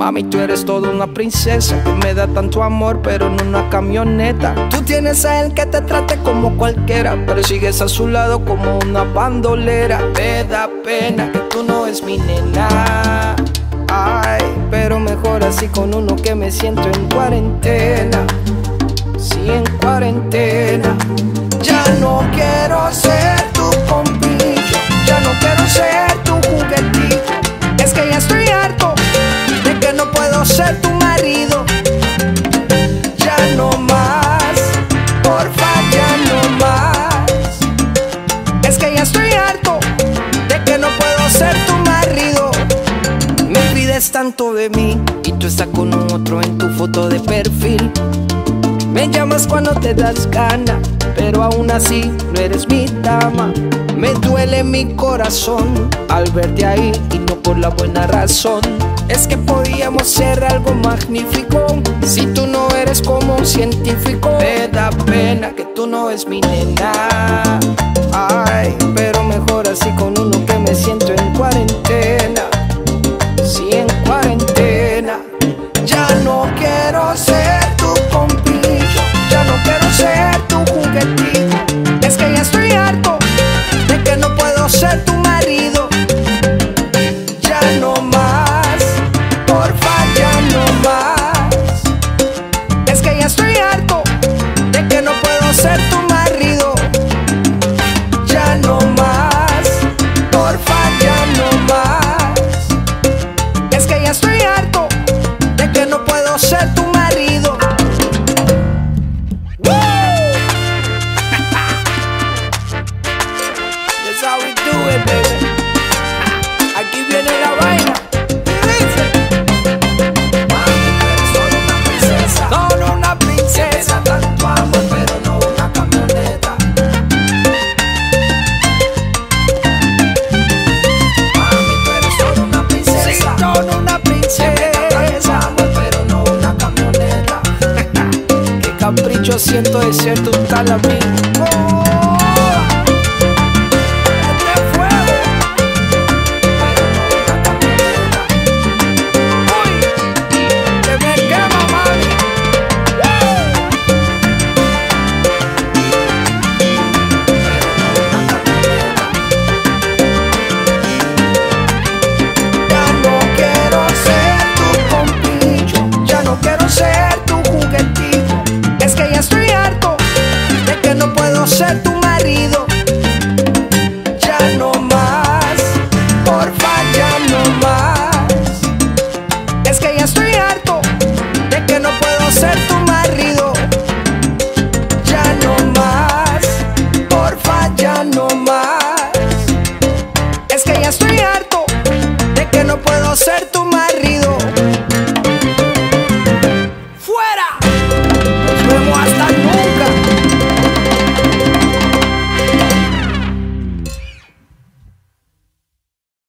Mami, tú eres toda una princesa que me da tanto amor, pero en una camioneta. Tú tienes a él que te trate como cualquiera, pero sigues a su lado como una bandolera. Me da pena que tú no es mi nena. Ay, pero mejor así con uno que me siento en cuarentena. Sí, en cuarentena. Ya no quiero ser tu compillo, ya no quiero ser tu juguetito. Es que ya estoy harto de que no puedo ser tu marido. Ya no más, porfa, ya no más. Es que ya estoy harto de que no puedo ser tu marido. Me pides tanto de mí y tú estás con un otro en tu foto de perfil. Me llamas cuando te das gana, pero aún así no eres mi dama. Me duele mi corazón al verte ahí y no por la buena razón. Es que podíamos ser algo magnífico si tú no eres como un científico. Me da pena que tú no es mi nena. Ay, pero mejor así con uno que me siento en cuarentena. Sí, en cuarentena. Ya no quiero ser tu compillo, ya no quiero ser tu juguetito. Es que ya estoy harto de que no puedo ser tu marido. Ya no más, porfa, ya no más. Es que ya estoy harto de que no puedo ser tu marido. Ya no más, porfa, ya no más. Es que ya estoy harto de que no puedo ser tu marido. That's how we do it, baby. Aquí viene la vaina. Mami, tú eres solo una princesa. Solo una princesa. Me da tanto amor, pero no una camioneta. Mami, tú eres solo una princesa. Sí, solo una princesa. Me da tanto amor, pero no una camioneta. Qué capricho siento de ser tu tal amigo. Ser tu